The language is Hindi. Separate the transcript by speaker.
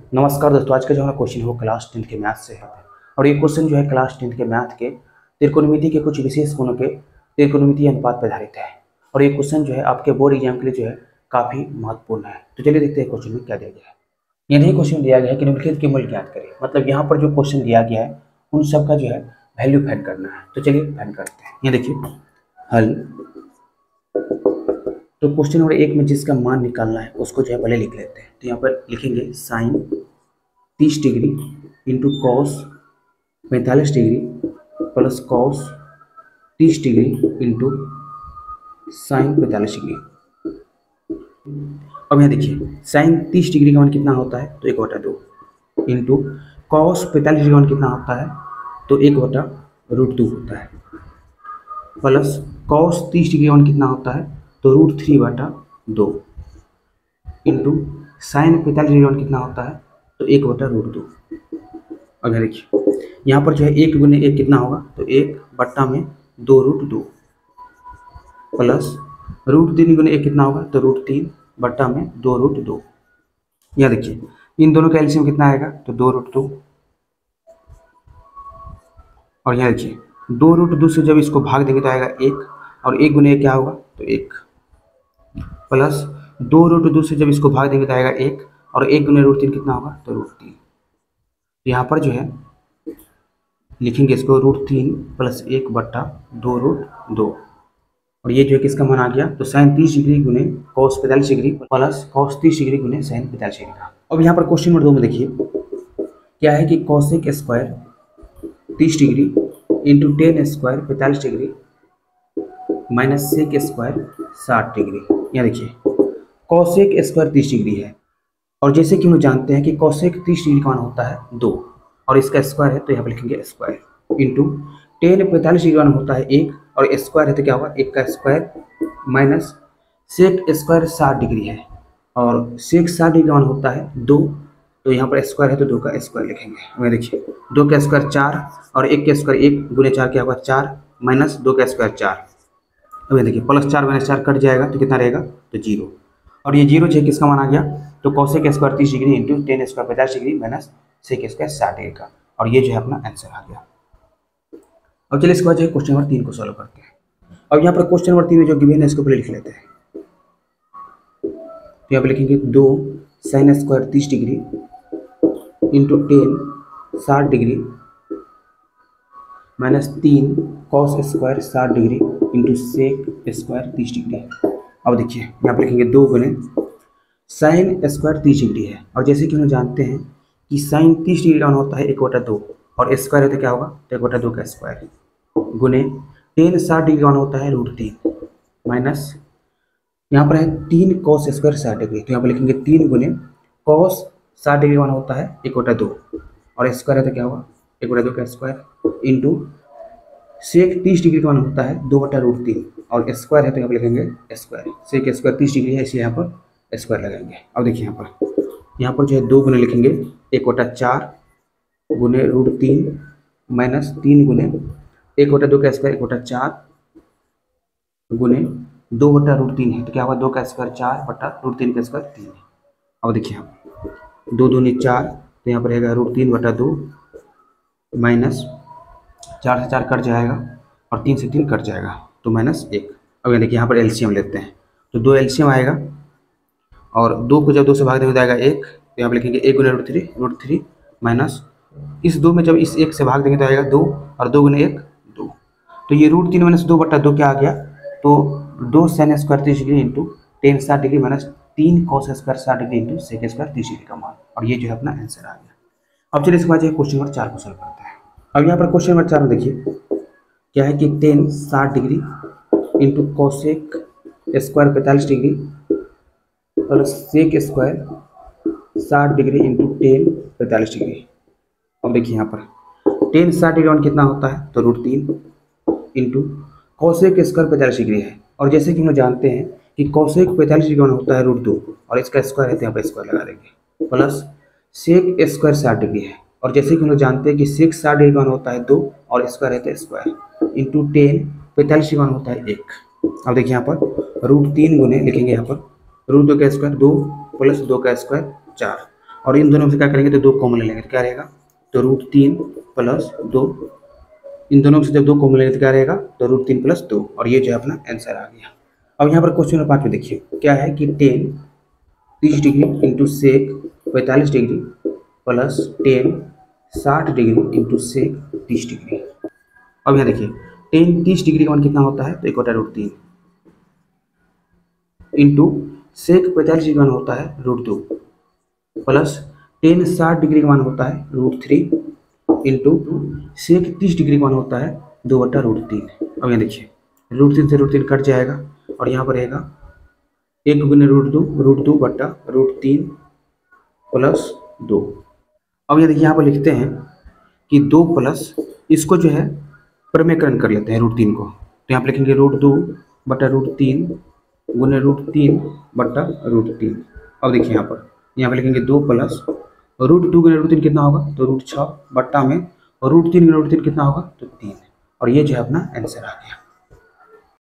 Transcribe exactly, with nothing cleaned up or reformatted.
Speaker 1: नमस्कार दोस्तों, आज का जो हमारा क्वेश्चन है वो क्लास टेंथ के मैथ से है। और ये क्वेश्चन जो है क्लास टेंथ के मैथ के त्रिकोणमिति के कुछ विशेष गुणों के त्रिकोणमितीय अनुपात पर आधारित है। और ये क्वेश्चन जो है आपके बोर्ड एग्जाम के लिए जो है काफ़ी महत्वपूर्ण है। तो चलिए देखते हैं क्वेश्चन में क्या दिया गया है। यदि क्वेश्चन दिया गया है कि निम्नलिखित के मूल्य ज्ञात करें, मतलब यहाँ पर जो क्वेश्चन दिया गया है उन सब का जो है वैल्यू फाइंड करना है। तो चलिए फाइंड करते हैं। ये देखिए हल। तो क्वेश्चन नंबर एक में जिसका मान निकालना है उसको जो है पहले लिख लेते हैं। तो यहाँ पर लिखेंगे साइन तीस डिग्री इंटू कॉस पैंतालीस डिग्री प्लस कॉस तीस डिग्री इंटू साइन पैंतालीस डिग्री। अब यहाँ देखिए साइन तीस डिग्री का मान कितना होता है, तो एक बटा दो इंटू कॉस पैंतालीस डिग्री का मान कितना होता है, तो एक बटा रूट टू होता है, प्लस कॉस तीस डिग्री का मान कितना होता है, तो रूट थ्री बटा दो इंटू साइन पैंतालीस डिग्री का मान कितना होता है, तो एक बटा रूट दो। अब यहाँ देखिए यहाँ पर जो है एक गुने एक कितना होगा, तो एक बट्टा में दो रूट दो प्लस रूट तीन गुने एक कितना होगा, तो रूट तीन बट्टा में दो रूट दो। यहाँ देखिए इन दोनों का एलसीएम कितना आएगा, तो दो रूट दो। और यहाँ देखिए दो रूट दो से जब इसको भाग देंगे तो आएगा एक, और एक गुने एक क्या होगा, तो एक, प्लस दो रूट दो से जब इसको भाग देंगे तो आएगा एक, और एक गुने रूट तीन कितना होगा, तो रूट तीन। तो यहाँ पर जो है लिखेंगे इसको रूट तीन प्लस एक बट्टा दो रूट दो। और ये जो है किसका मान आ गया, तो साइन तीस डिग्री गुने कॉस पैंतालीस डिग्री प्लस कॉस तीस डिग्री गुने साइन पैंतालीस डिग्री का। अब यहाँ पर क्वेश्चन नंबर दो में देखिए क्या है कि कॉसेक स्क्वायर तीस डिग्री इंटू टेन स्क्वायर पैंतालीस डिग्री माइनस सेक स्क्वायर साठ डिग्री। यहाँ देखिए कॉसेक स्क्वायर तीस डिग्री है, और जैसे कि हम जानते हैं कि कॉसेक तीस डिग्री का मान होता है दो, और इसका स्क्वायर है तो यहाँ पर लिखेंगे स्क्वायर इंटू टेन पैंतालीस डिग्री का मान होता है एक, और स्क्वायर है तो क्या होगा, एक का स्क्वायर माइनस सेक स्क्वायर साठ डिग्री है, और सेक साठ डिग्री का मान होता है दो, तो यहाँ पर स्क्वायर है तो दो का स्क्वायर लिखेंगे। हमें देखिए दो का स्क्वायर चार, और एक का स्क्वायर एक गुने चार क्या होगा चार, माइनस दो का स्क्वायर चार। अब देखिए प्लस चार माइनस चार कट जाएगा तो कितना रहेगा, तो जीरो। और ये जीरो जो किसका मान आ गया, तो कॉसेक स्क्वायर तीस डिग्री इंटू टेन स्क्वायर पचास डिग्री माइनस सेक स्क्वायर साठ डिग्री का। और ये जो है अपना आंसर आ गया। अब चलिए इसके बाद जो है क्वेश्चन नंबर तीन को सॉल्व करते हैं। अब यहाँ पर क्वेश्चन नंबर तीन में जो गिवन है इसको पहले लिख लेते हैं। तो यहाँ पर लिखेंगे दो साइन स्क्वायर तीस डिग्री इंटू टेन साठ डिग्री माइनस तीन कॉस स्क्वायर साठ डिग्री इंटू सेक स्क्वायर तीस डिग्री। अब देखिए यहाँ पर लिखेंगे दो गुने साइन स्क्वायर तीस डिग्री है, और जैसे कि हम जानते हैं कि साइन तीस डिग्री का मान होता है एक बटा दो, और स्क्वायर है तो क्या होगा, तो एक बटा दो का स्क्वायर गुने टेन साठ डिग्री का मान होता है रूट तीन माइनस यहाँ पर है तीन कॉस स्क्वायर साठ डिग्री, तो यहाँ पर लिखेंगे तीन गुने कॉस साठ डिग्री का मान होता है एक बटा दो, और स्क्वायर है तो क्या होगा, एक बटा दो का स्क्वायर इंटू सेक तीस डिग्री का मान होता है दो बटा रूट तीन, और स्क्वायर है तो यहाँ पर लिखेंगे स्क्वायर, सेक स्क्वायर तीस डिग्री है इसलिए यहाँ पर स्क्वायर लगाएंगे। अब देखिए यहाँ पर यहाँ पर जो है दो गुने लिखेंगे एक बटा चार गुने रूट तीन माइनस तीन गुने एक बटा दो का स्क्वायर एक बटा चार गुने दो बटा रूट तीन है तो क्या होगा, दो का स्क्वायर चार बटा रूट तीन का स्क्वायर तीन है। अब देखिए यहाँ दो दूनी चार, तो यहाँ पर रहेगा रूट तीन बटा दो माइनस चार से चार कट जाएगा और तीन से तीन कट जाएगा तो माइनस एक। अब यहाँ देखिए यहाँ पर एलसीएम लेते हैं, तो दो एलसीएम आएगा, और दो को जब दो से भाग देंगे तो आएगा एक, तो यहाँ पर लिखेंगे एक गुने root three root three minus इस दो में जब इस एक से भाग देंगे तो आएगा दो, और दो गुने एक दो, तो ये रूट तीन माइनस दो बटा दो क्या आ गया, तो दो साइन स्क्वायर तीस डिग्री इंटू टेन साठ डिग्री माइनस तीन कॉस स्क्वायर साठ डिग्री इंटू सेक स्क्वायर तीस डिग्री का मान। और ये जो है अपना आंसर आ गया। अब चलिए इसके बाद जो क्वेश्चन नंबर चार को सॉल्व करते हैं। अब यहाँ पर क्वेश्चन नंबर चार में देखिए क्या है कि टेन साठ डिग्री इंटू कॉसेक स्क्वायर पैंतालीस डिग्री और सेक स्क्वायर साठ डिग्री इंटू टेन पैंतालीस डिग्री। अब देखिए यहाँ पर टेन साठ डिग्री मान कितना होता है, तो रूट तीन इंटू कॉसेक स्क्वायर पैंतालीस डिग्री है, और जैसे कि हम जानते हैं कि कॉसेक पैंतालीस डिग्री मान होता है रूट दो, और इसका स्क्वायर है तो यहाँ पर स्क्वायर लगा देंगे, प्लस सेक स्क्वायर साठ डिग्री है, और जैसे कि हम जानते हैं कि सेक साठ डिग्री मान होता है दो, और स्क्वायर है तो स्क्वायर इंटू टेन पैंतालीस डिग्री मान होता है एक। अब देखिए यहाँ पर रूट तीन गुने लिखेंगे यहाँ पर रूट दो का स्क्वायर दो प्लस दो का स्क्वायर चार, और इन दोनों में से क्या करेंगे तो दो कॉमन ले लेंगे तो क्या रहेगा तो रूट तीन प्लस दो। इन दोनों में से जब दो कॉमन लेंगे तो क्या रहेगा तो रूट तीन प्लस दो, और ये जो है अपना आंसर आ गया। अब यहाँ पर क्वेश्चन नंबर पाँच में देखिए क्या है कि टेन तीस डिग्री इंटू सेक पैंतालीस डिग्री प्लस टेन साठ डिग्री इंटू सेक तीस डिग्री। अब यहाँ देखिए टेन तीस डिग्री का मान कितना होता है तो एक बटा रूट तीन इंटू सेक पैंतालीस डिग्री का मान होता है रूट दो प्लस टेन साठ डिग्री का मान होता है रूट थ्री इंटू सेक तीस डिग्री का मान होता है दो बटा रूट तीन। अब यहाँ देखिए रूट तीन से रूट तीन कट जाएगा और यहाँ पर रहेगा एक गुने रूट दो रूट दो बटा रूट तीन प्लस दो। अब ये देखिए यहाँ पर लिखते हैं कि दो प्लस इसको जो है प्रमेयकरण कर लेते हैं रूट तीन को, तो यहाँ पर लिखेंगे रूट दो बटा रूट तीन गुने रूट तीन बटा रूट तीन। अब देखिए यहाँ पर यहाँ पर लिखेंगे दो प्लस रूट टू गुने रूट तीन कितना होगा तो रूट छः बट्टा में रूट तीन गुने रूट तीन कितना होगा तो तीन, और ये जो है अपना आंसर आ गया।